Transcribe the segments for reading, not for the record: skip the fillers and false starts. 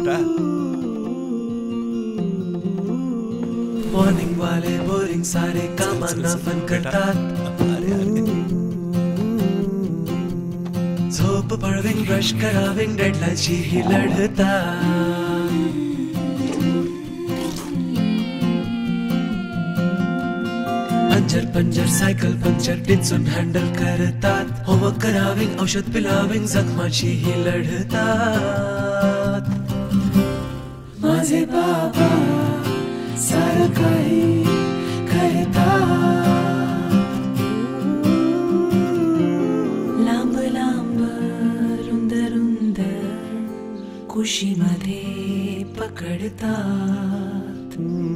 बेटा. मॉर्निंग वाले बोरिंग सारे कामांना फन करतात. झोप पळविंग ब्रश कराविंग डेडलाईनशी ही लढतात. अंजर पंजर सायकल पंक्चर टिचून हँडल करतात. होमवर्क कराविंग औषध पिलाविंग जखमाशी ही लढतात. माझे बाबा सारं काही करतात. लांब लांब रुंद रुंद कुशीमध्ये पकडतात.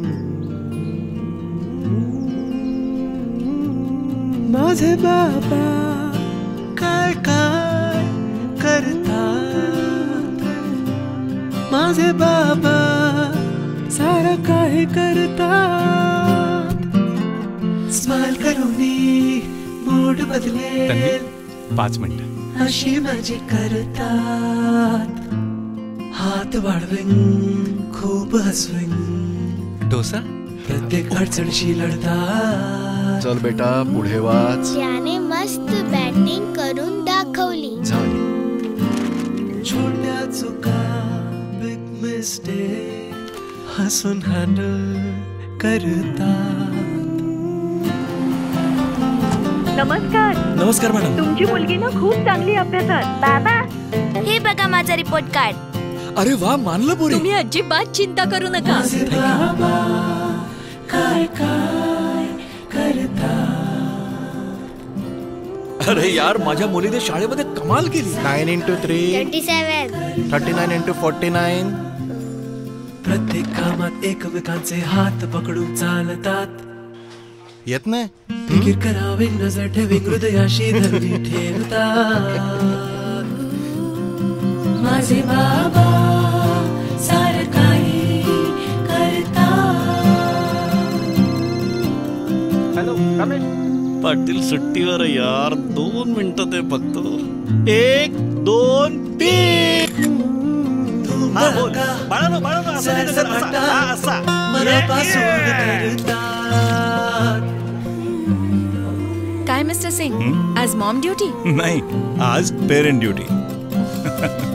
माझे बाबा काय काय करतात. माझे बाबा सारं काही करतात. स्माइल करूनी मूड बदलेल 5 मिनिटं अशी माझी करतात. हात वाढविंग खूप हसविंग डोसा प्रत्येक अडचणशी लढतात. चल बेटा पुढे वाच. त्याने मस्त बॅटिंग करून दाखवली. झाली. छोट्या चुका बिग मिस्टेक हसून हँडल करतात. नमस्कार. नमस्कार मॅडम. तुमची मुलगी ना खूप चांगली अभ्यासात. बाबा हे बघा माझा रिपोर्ट कार्ड. अरे वा, मानलं पोरी. तुम्ही अजिबात चिंता करू नका. माझे बाबा काय काय करतात. अरे यार, माझ्या मुलीने शाळेमध्ये कमाल केली. 9 into 3 37. 39 into 49. प्रत्येक कामात एकमेकांचे हात पकडून चालतात. येत नाही. फिकीर कराविंग नजर ठेविंग हृदयाशी धरणी ठेवतात. माझे बाबा सारं काही करतात. हॅलो रमेश. पाटील सुट्टीवर आहे यार. 2 मिनिटं ते फक्त. 1 2 3. मनापासून करतात. काय मिस्टर सिंग, आज मॉम ड्युटी? नाही, आज पेरेंट ड्युटी.